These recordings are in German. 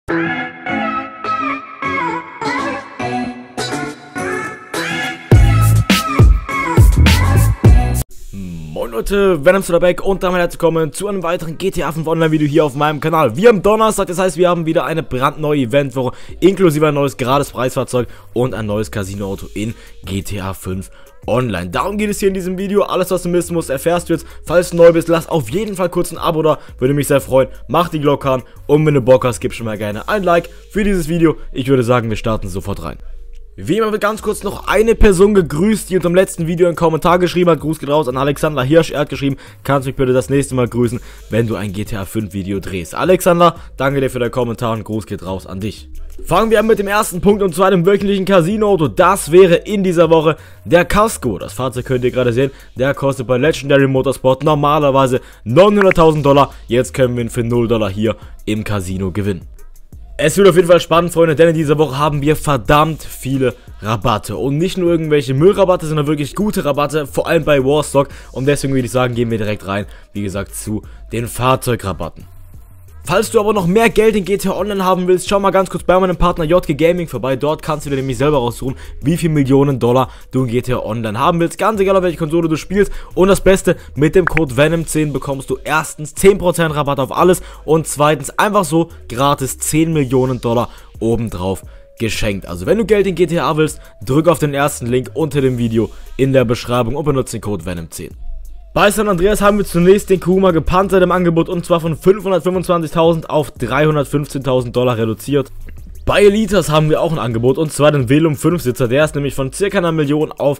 Moin Leute, Venom's und damit herzlich willkommen zu einem weiteren GTA 5 Online Video hier auf meinem Kanal. Wir haben Donnerstag, das heißt wir haben wieder eine brandneue Eventwoche, inklusive ein neues gerades Preisfahrzeug und ein neues Casino-Auto in GTA 5 Online. Darum geht es hier in diesem Video. Alles, was du wissen musst, erfährst du jetzt. Falls du neu bist, lass auf jeden Fall kurz ein Abo da, würde mich sehr freuen. Mach die Glocke an und wenn du Bock hast, gib schon mal gerne ein Like für dieses Video. Ich würde sagen, wir starten sofort rein. Wie immer wird ganz kurz noch eine Person gegrüßt, die unter dem letzten Video einen Kommentar geschrieben hat. Gruß geht raus an Alexander Hirsch. Er hat geschrieben, kannst mich bitte das nächste Mal grüßen, wenn du ein GTA 5 Video drehst. Alexander, danke dir für deinen Kommentar und Gruß geht raus an dich. Fangen wir an mit dem ersten Punkt und zwar dem wöchentlichen Casino-Auto. Das wäre in dieser Woche der Casco. Das Fahrzeug könnt ihr gerade sehen. Der kostet bei Legendary Motorsport normalerweise $900.000. Jetzt können wir ihn für $0 hier im Casino gewinnen. Es wird auf jeden Fall spannend, Freunde, denn in dieser Woche haben wir verdammt viele Rabatte. Und nicht nur irgendwelche Müllrabatte, sondern wirklich gute Rabatte, vor allem bei Warstock. Und deswegen würde ich sagen, gehen wir direkt rein, wie gesagt, zu den Fahrzeugrabatten. Falls du aber noch mehr Geld in GTA Online haben willst, schau mal ganz kurz bei meinem Partner JG Gaming vorbei. Dort kannst du dir nämlich selber raussuchen, wie viel Millionen Dollar du in GTA Online haben willst. Ganz egal, auf welche Konsole du spielst. Und das Beste, mit dem Code Venom10 bekommst du erstens 10% Rabatt auf alles und zweitens einfach so gratis 10 Millionen Dollar obendrauf geschenkt. Also wenn du Geld in GTA willst, drück auf den ersten Link unter dem Video in der Beschreibung und benutze den Code Venom10. Bei San Andreas haben wir zunächst den Kuma gepanzert im Angebot und zwar von 525.000 auf 315.000 Dollar reduziert. Bei Elitas haben wir auch ein Angebot und zwar den Velum 5-Sitzer, der ist nämlich von ca. 1 Million auf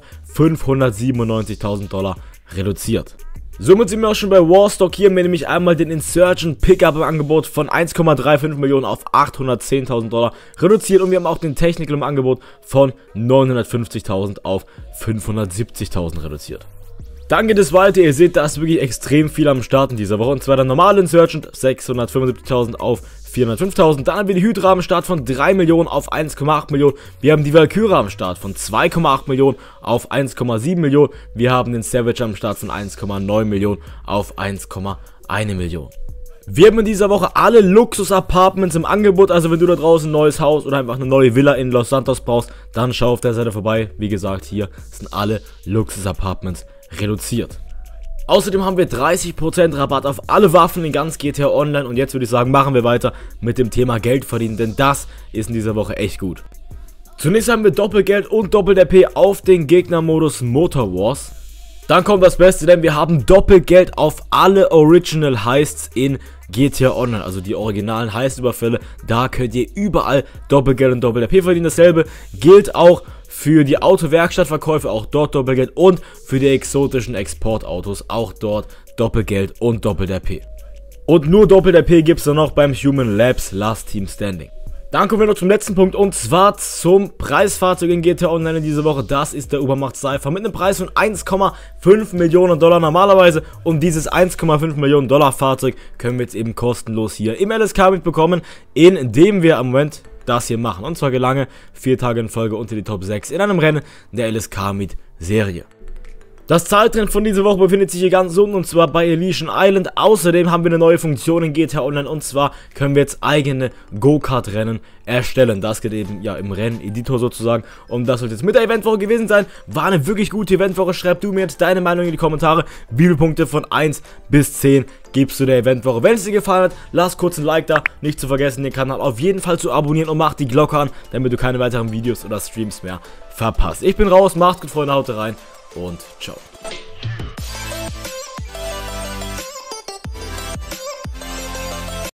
597.000 Dollar reduziert. Somit sind wir auch schon bei Warstock. Hier haben wir nämlich einmal den Insurgent Pickup im Angebot von 1,35 Millionen auf 810.000 Dollar reduziert und wir haben auch den Technical im Angebot von 950.000 auf 570.000 reduziert. Dann geht es weiter, ihr seht, da ist wirklich extrem viel am Start in dieser Woche. Und zwar der normale Insurgent, 675.000 auf 405.000. Dann haben wir die Hydra am Start von 3 Millionen auf 1,8 Millionen. Wir haben die Valkyrie am Start von 2,8 Millionen auf 1,7 Millionen. Wir haben den Savage am Start von 1,9 Millionen auf 1,1 Millionen. Wir haben in dieser Woche alle Luxus-Apartments im Angebot, also wenn du da draußen ein neues Haus oder einfach eine neue Villa in Los Santos brauchst, dann schau auf der Seite vorbei. Wie gesagt, hier sind alle Luxus-Apartments reduziert. Außerdem haben wir 30% Rabatt auf alle Waffen in ganz GTA Online und jetzt würde ich sagen, machen wir weiter mit dem Thema Geld verdienen, denn das ist in dieser Woche echt gut. Zunächst haben wir Doppelgeld und Doppel-RP auf den Gegnermodus Motor Wars. Dann kommt das Beste, denn wir haben Doppelgeld auf alle Original Heists in GTA Online, also die originalen Heist-Überfälle. Da könnt ihr überall Doppelgeld und Doppel-RP verdienen. Dasselbe gilt auch für die Autowerkstattverkäufe, auch dort Doppelgeld und für die exotischen Exportautos, auch dort Doppelgeld und Doppel-RP. Und nur Doppel-RP gibt es dann noch beim Human Labs Last Team Standing. Dann kommen wir noch zum letzten Punkt und zwar zum Preisfahrzeug in GTA Online in dieser Woche. Das ist der Übermacht Cypher mit einem Preis von 1,5 Millionen Dollar normalerweise. Und dieses 1,5 Millionen Dollar Fahrzeug können wir jetzt eben kostenlos hier im LSK mitbekommen, indem wir am Moment das hier machen. Und zwar gelange 4 Tage in Folge unter die Top 6 in einem Rennen der LSK mit Serie. Das Zahltrend von dieser Woche befindet sich hier ganz unten und zwar bei Elysian Island. Außerdem haben wir eine neue Funktion in GTA Online und zwar können wir jetzt eigene Go-Kart-Rennen erstellen. Das geht eben ja im Rennen-Editor sozusagen und das soll jetzt mit der Eventwoche gewesen sein. War eine wirklich gute Eventwoche. Schreib du mir jetzt deine Meinung in die Kommentare. Wie viele Punkte von 1 bis 10 gibst du der Eventwoche? Wenn es dir gefallen hat, lass kurz ein Like da. Nicht zu vergessen, den Kanal auf jeden Fall zu abonnieren und mach die Glocke an, damit du keine weiteren Videos oder Streams mehr verpasst. Ich bin raus, macht's gut, Freunde, haut rein. Und ciao.